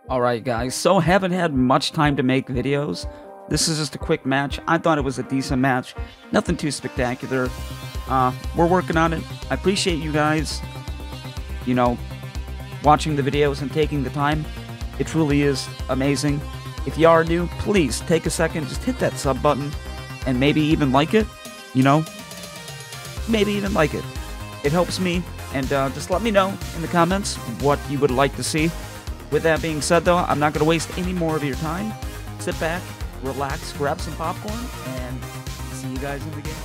Alright guys, so haven't had much time to make videos. This is just a quick match. I thought it was a decent match. Nothing too spectacular. We're working on it. I appreciate you guys, watching the videos and taking the time. It truly is amazing. If you are new, please take a second, just hit that sub button, and maybe even like it. Maybe even like it. It helps me, and just let me know in the comments what you would like to see. With that being said, though, I'm not going to waste any more of your time. Sit back, relax, grab some popcorn, and see you guys in the game.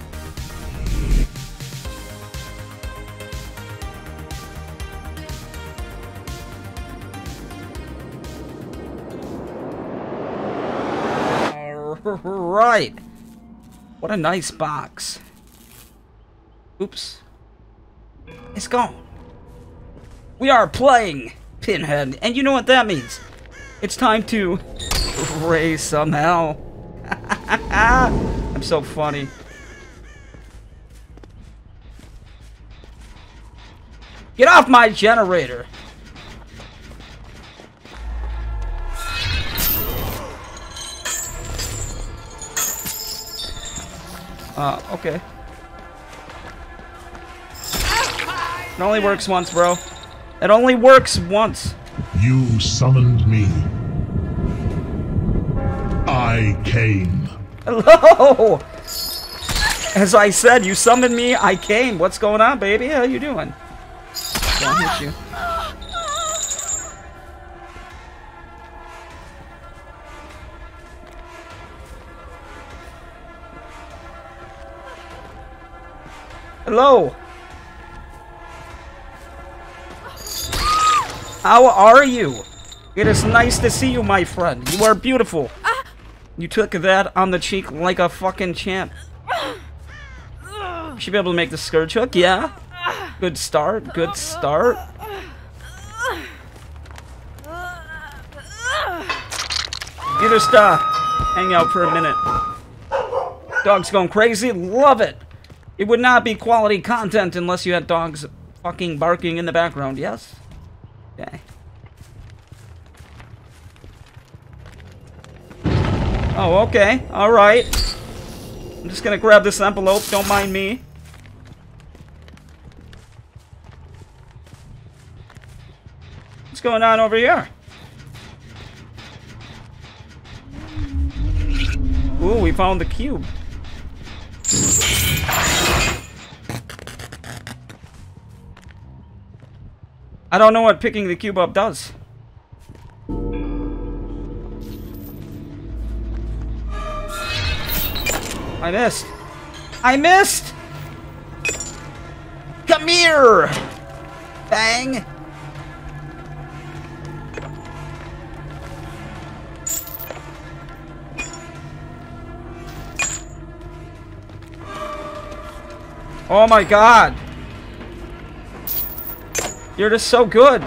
Alright. What a nice box. Oops. It's gone. We are playing Pinhead, and you know what that means. It's time to raise some hell. I'm so funny. Get off my generator. Okay. It only works once, bro. It only works once. You summoned me. I came. Hello! As I said, you summoned me, I came. What's going on, baby? How you doing? Don't hit you. Hello! How are you? It is nice to see you, my friend. You are beautiful. You took that on the cheek like a fucking champ. Should be able to make the Scourge Hook, yeah? Good start, good start. You just, hang out for a minute. Dog's going crazy, love it. It would not be quality content unless you had dogs fucking barking in the background, yes? Okay. Oh, okay. Alright. I'm just gonna grab this envelope, don't mind me. What's going on over here? Ooh, we found the cube. I don't know what picking the cube up does. I missed. I missed! Come here! Bang! Oh my god! You're just so good.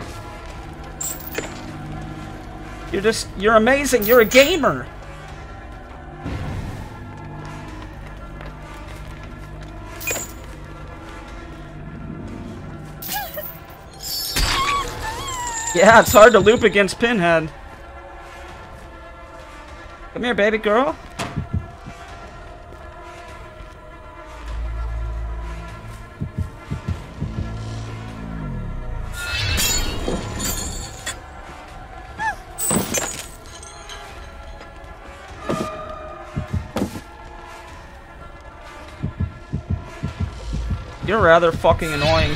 You're amazing. You're a gamer. Yeah, it's hard to loop against Pinhead. Come here, baby girl. You're rather fucking annoying.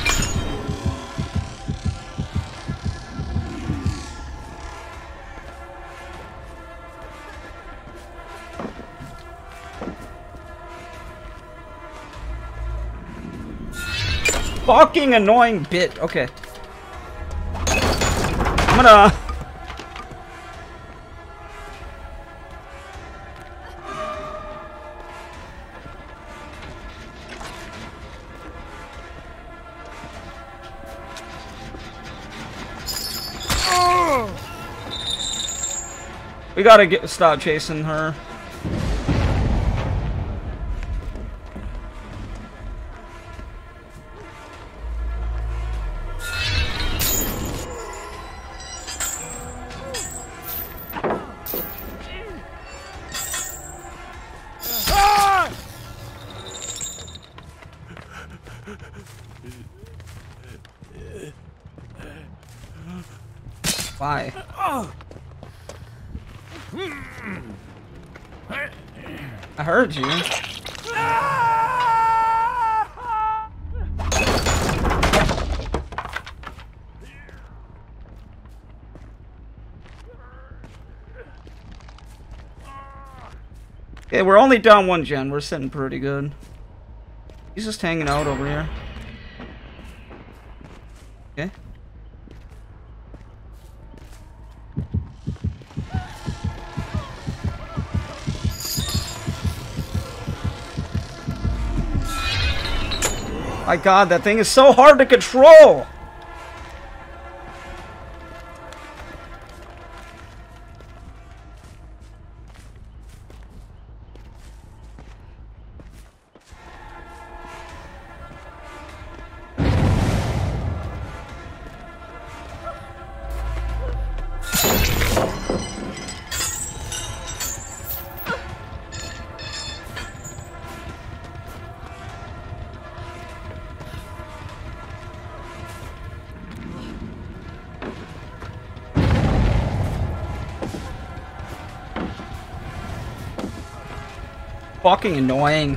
Fucking annoying bit. Okay. I'm gonna... We gotta stop chasing her. Why? I heard you. Okay, we're only down one gen. We're sitting pretty good. He's just hanging out over here. Okay. My God, that thing is so hard to control! Fucking annoying.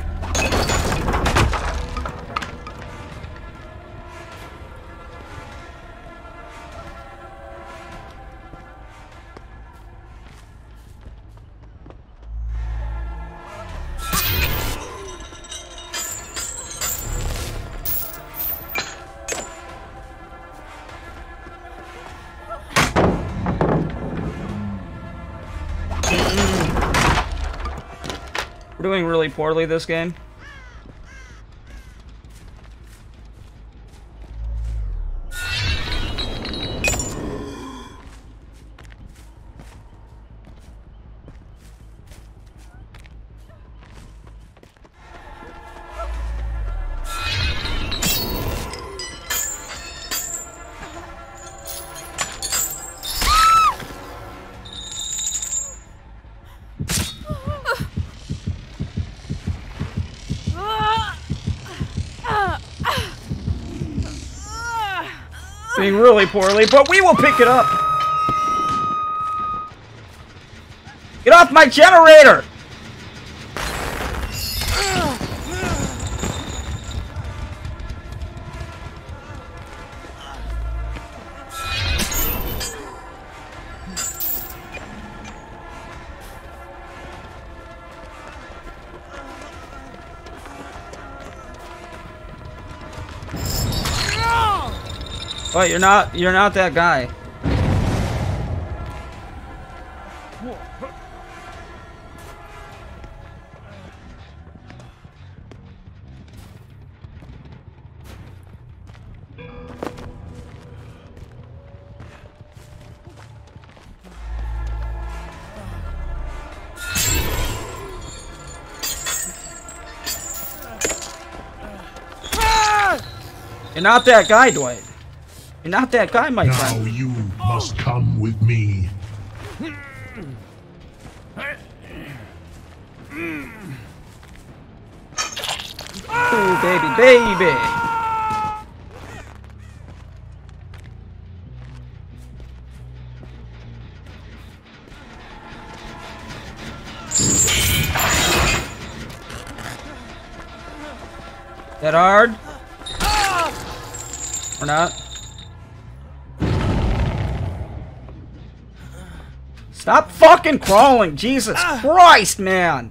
We're doing really poorly this game. Doing really poorly, but we will pick it up. Get off my generator! Oh, you're not that guy. You're not that guy, Dwight. You're not that guy, my friend. Now you must come with me. Ooh, baby, baby. That hard? Or not? Stop fucking crawling! Jesus Christ, man!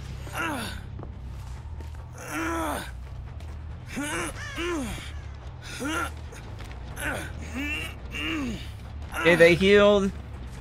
Okay, they healed.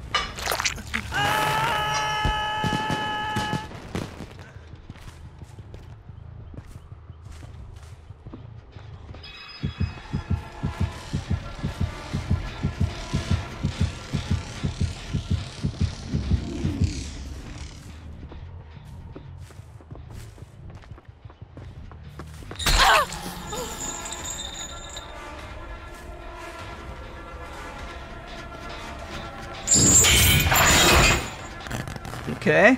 Okay.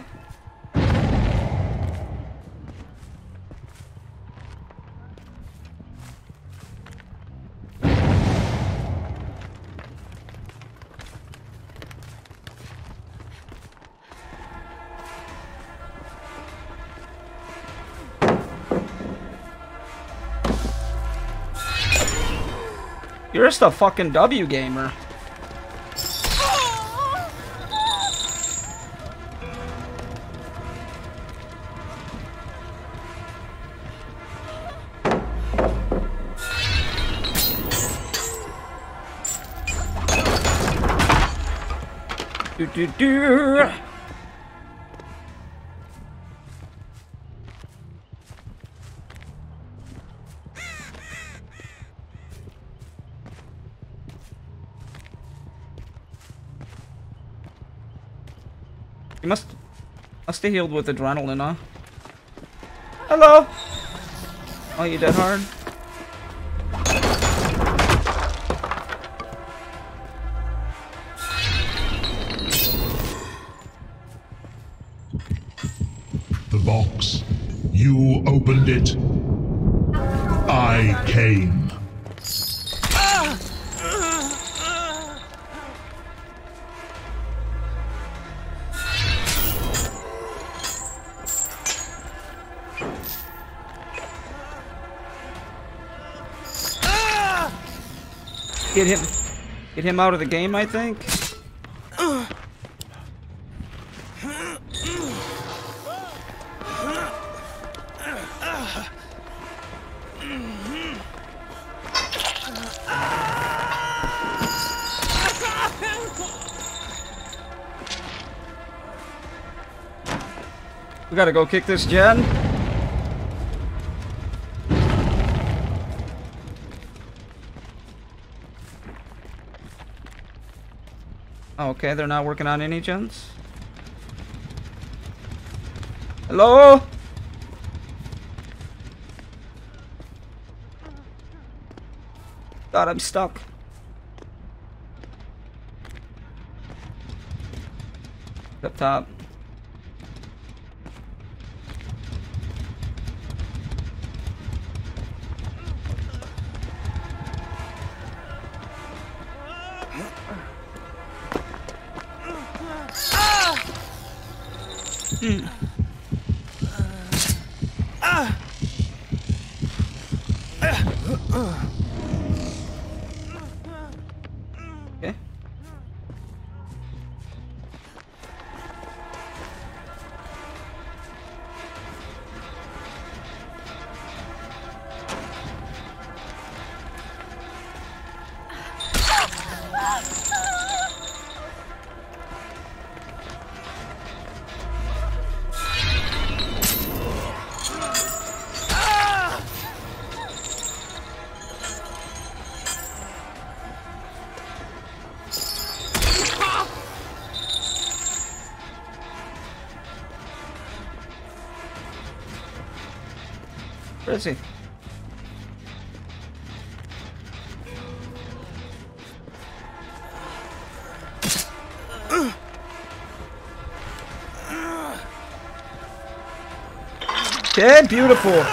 You're just a fucking W gamer. Do. You must have healed with adrenaline, huh? Hello. Oh, you dead hard? The box. You opened it. I came. Get him out of the game, I think. We gotta go kick this gen. Oh, okay, they're not working on any gens. Hello? God, I'm stuck. Up top. Okay. Where is he? Okay, beautiful.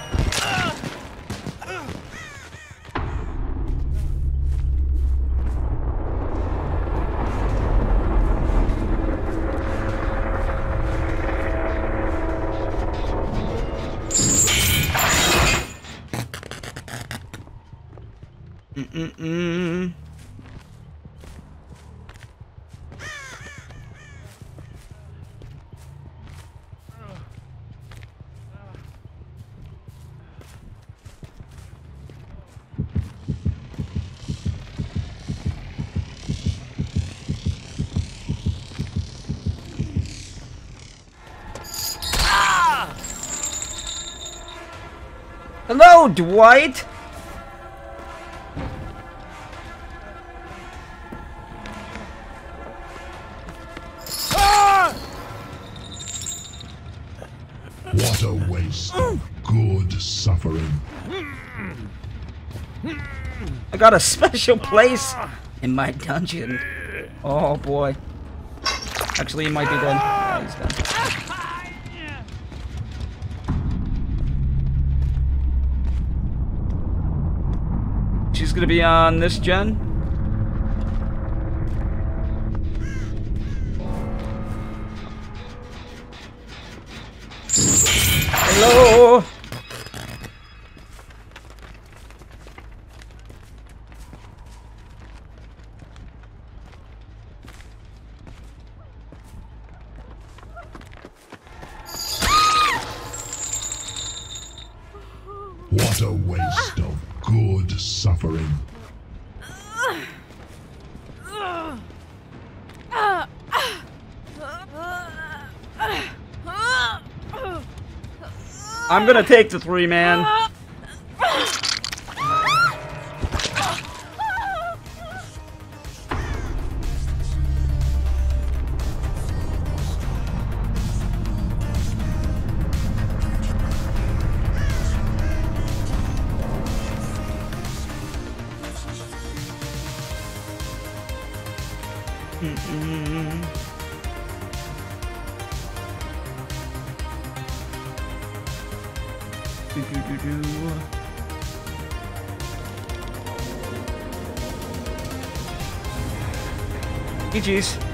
Hello, Dwight! What a waste of good suffering. I got a special place in my dungeon. Oh boy. Actually, he might be dead. Yeah, he's dead. She's gonna be on this gen. Hello. What a waste of good suffering. I'm gonna take the 3, man. GG's.